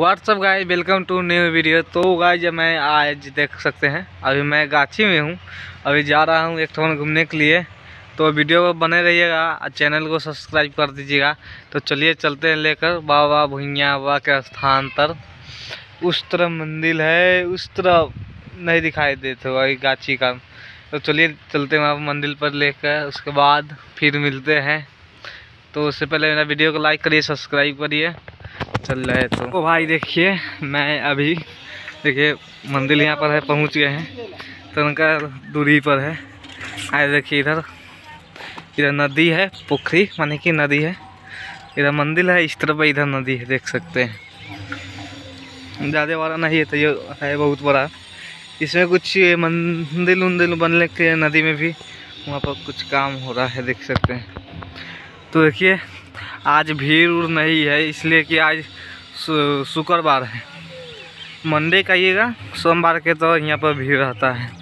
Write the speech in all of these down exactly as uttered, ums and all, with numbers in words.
WhatsApp guys, welcome to new video. तो guys मैं आज देख सकते हैं अभी मैं गाछी में हूँ, अभी जा रहा हूँ एक ठो घूमने के लिए। तो वीडियो को बने रहिएगा, चैनल को सब्सक्राइब कर दीजिएगा। तो चलिए चलते हैं लेकर बाबा भुइयाँ बाबा के स्थान पर। उस तरफ मंदिर है, उस तरफ नहीं दिखाई देते वही गाछी का। तो चलिए चलते हैं वहाँ मंदिर पर लेकर, उसके बाद फिर मिलते हैं। तो उससे पहले मेरा वीडियो को लाइक करिए, सब्सक्राइब करिए। चल रहे तो, तो भाई देखिए मैं अभी देखिए मंदिर यहाँ पर है, पहुँच गए हैं। तो उनका दूरी पर है। आए देखिए इधर इधर नदी है, पोखरी माने कि नदी है। इधर मंदिर है, इस तरफ इधर नदी है, देख सकते हैं। ज़्यादा बड़ा नहीं है तो ये है बहुत बड़ा। इसमें कुछ मंदिर उंदिर बनने के नदी में भी वहाँ पर कुछ काम हो रहा है, देख सकते हैं। तो देखिए आज भीड़ उड़ नहीं है, इसलिए कि आज शुक्रवार है। मंडे का आइएगा, सोमवार के तो यहाँ पर भीड़ रहता है।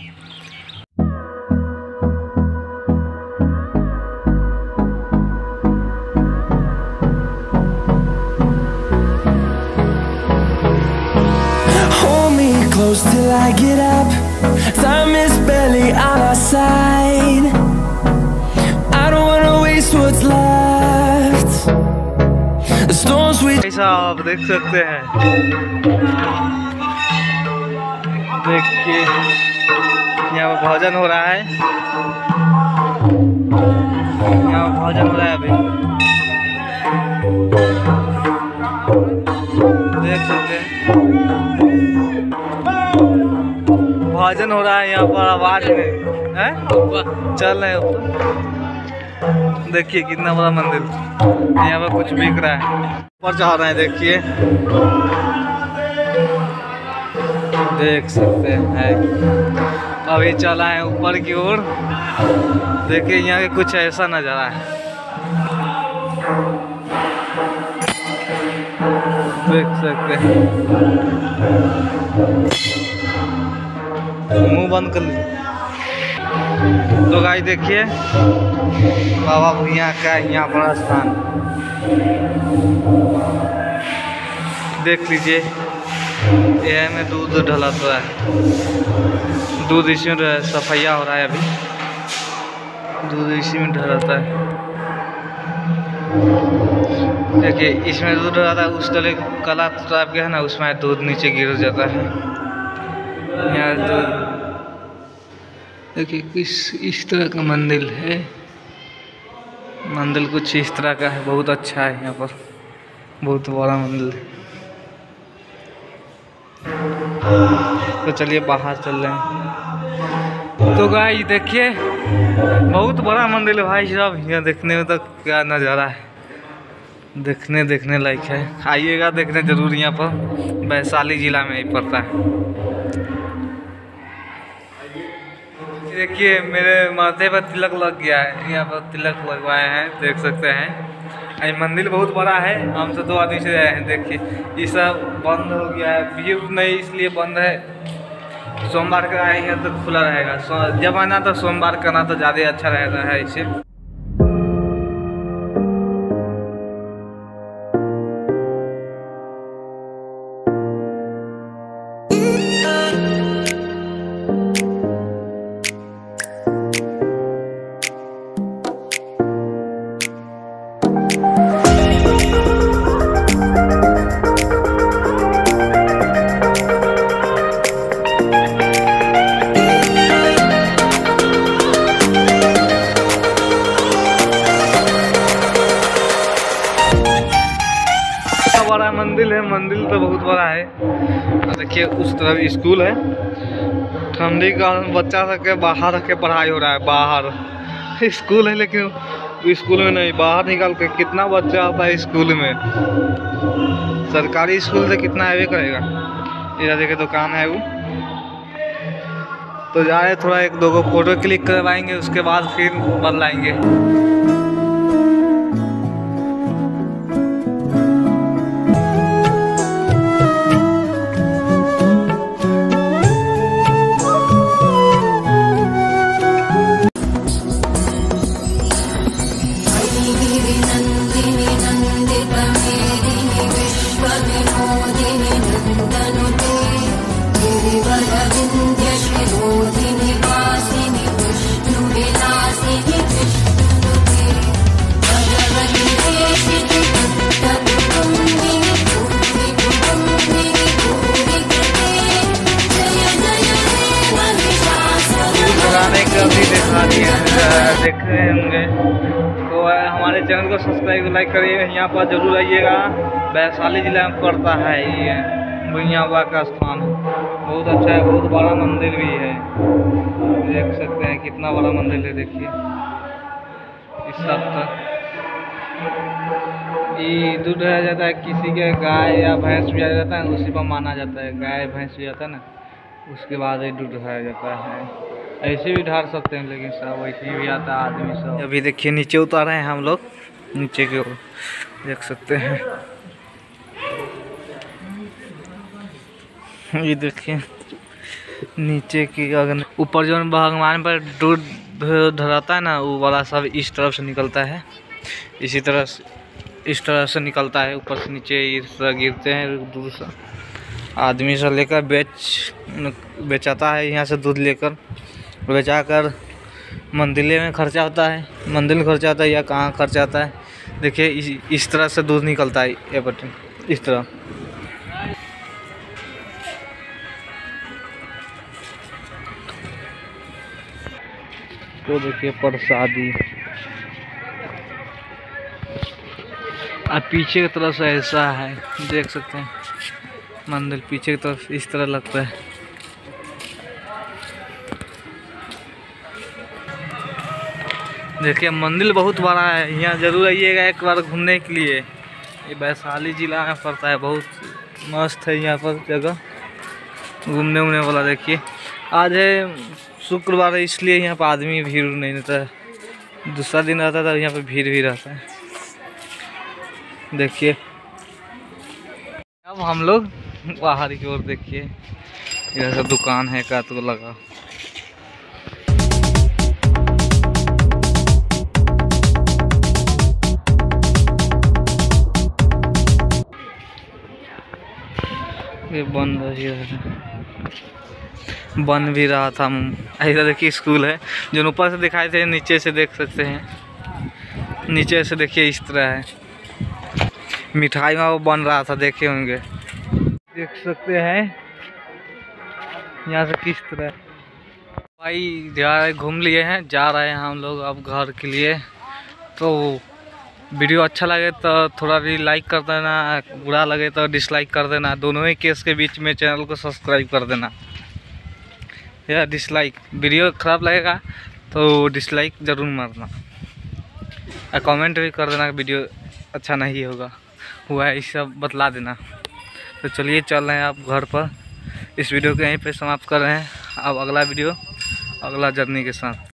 Hold me close till I get up. Time is barely on our side. I don't wanna waste what's left. The storms we ऐसा आप देख सकते हैं। देखिए यहाँ पर भजन हो रहा है, यहाँ पर भजन हो रहा है अभी, देख सकते हैं भजन हो रहा है यहाँ पर। आवाज में है चल रहे ऊपर, देखिए कितना बड़ा मंदिर। यहाँ पर कुछ बिक रहा है, ऊपर चढ़ रहे हैं, देखिए देख सकते हैं। अभी चला है ऊपर की ओर, देखिए यहाँ के कुछ ऐसा नज़ारा है, देख सकते हैं। मुंह बंद कर लीजिए। तो गाइस देखिए बाबा भुइयाँ का यहाँ पर स्थान देख लीजिए। यह में दूध ढला हुआ है, दूध इसी में सफाइया हो रहा है, अभी दूध इसी में ढलाता है। देखिए इसमें दूध ढलाता है, उस तले कला टाइप के है ना, उसमें दूध नीचे गिर जाता है। यहाँ दूध देखिए किस इस तरह का मंदिर है। मंदिर कुछ इस तरह का है, बहुत अच्छा है। यहाँ पर बहुत बड़ा मंदिर है। तो चलिए बाहर चल रहे हैं। तो गाइस देखिए बहुत बड़ा मंदिर है भाई साहब। यहाँ देखने में तो क्या नज़ारा है, देखने देखने लायक है। आइएगा देखने जरूर, यहाँ पर वैशाली जिला में ही पड़ता है। देखिए मेरे माथे पर तिलक लग गया है, यहाँ पर तिलक लगवाए हैं, देख सकते हैं। ये मंदिर बहुत बड़ा है, हम से दो आदमी से आए हैं। देखिए ये सब बंद हो गया है, भीड़ नहीं इसलिए बंद है। सोमवार का आएंगे तो खुला रहेगा। जब आना तो सोमवार का ना तो ज़्यादा अच्छा रहता है इसे। बड़ा मंदिर है, मंदिर तो बहुत बड़ा है। देखिए उस तरफ स्कूल है, ठंडी का बच्चा सबके बाहर रख के पढ़ाई हो रहा है। बाहर स्कूल है लेकिन स्कूल में नहीं, बाहर निकाल के कितना बच्चा आता है स्कूल में। सरकारी स्कूल से कितना आवे करेगा। इधर देखिए दुकान है वो। तो जाए थोड़ा एक दो को फोटो क्लिक करवाएंगे, उसके बाद फिर बदलाएंगे। नंदिनी नंदित मेदिनी विश्व विनोदिनी सब्सक्राइब लाइक करिएगा। यहाँ पर जरूर आइएगा, वैशाली जिला में पड़ता है ये भुइयाँ बाबा का स्थान। बहुत अच्छा है, बहुत बड़ा मंदिर भी है। देख सकते हैं कितना बड़ा मंदिर है, देखिए इस सब तक ये दूध आ जाता है। किसी के गाय या भैंस भी आ जाता है, उसी पर माना जाता है। गाय भैंस भी आता है ना, उसके बाद ये दूध ढाया जाता है। ऐसे भी ढार सकते हैं, लेकिन सब वैसे भी आता है आदमी सब। अभी देखिए नीचे उतारे हैं हम लोग, नीचे की ओर देख सकते हैं। ये देखिए नीचे की अगर ऊपर जो भगवान पर दूध धराता है ना, वो वाला सब इस तरफ से निकलता है। इसी तरह से इस तरह से निकलता है, ऊपर से नीचे इस तरह गिरते हैं दूध से। आदमी से लेकर बेच बेचाता है, यहाँ से दूध लेकर बेचा कर मंदिर में खर्चा होता है। मंदिर में खर्चा होता है या कहाँ खर्चा होता है। देखिए इस, इस तरह से दूध निकलता है, ये बटन इस तरह। तो देखिए प्रसादी, अब पीछे की तरफ से ऐसा है, देख सकते हैं मंदिर पीछे की तरफ इस तरह लगता है। देखिए मंदिर बहुत बड़ा है, यहाँ जरूर आइएगा एक बार घूमने के लिए। ये वैशाली जिला में पड़ता है, बहुत मस्त है यहाँ पर जगह घूमने उमने वाला। देखिए आज है शुक्रवार है, इसलिए यहाँ पर आदमी भीड़ नहीं रहता है। दूसरा दिन रहता था, यहाँ पर भीड़ भी रहता है। देखिए अब हम लोग बाहर की ओर, देखिए जैसा दुकान है का तो लगा। ये बन रही है, बन भी रहा था। ऐसा देखिए स्कूल है, जो ऊपर से दिखाई थे नीचे से देख सकते हैं। नीचे से देखिए इस तरह है, मिठाई में वो बन रहा था, देखे होंगे, देख सकते हैं यहाँ से किस तरह। भाई जा रहे घूम लिए हैं, जा रहे हैं हम लोग अब घर के लिए। तो वीडियो अच्छा लगे तो थोड़ा भी लाइक कर देना, बुरा लगे तो डिसलाइक कर देना। दोनों ही केस के बीच में चैनल को सब्सक्राइब कर देना या डिसलाइक। वीडियो ख़राब लगेगा तो डिसलाइक ज़रूर मारना, और कमेंट भी कर देना वीडियो अच्छा नहीं होगा हुआ है, इस सब बतला देना। तो चलिए चल रहे हैं आप घर पर। इस वीडियो को यहीं पे समाप्त कर रहे हैं। अब अगला वीडियो अगला जर्नी के साथ।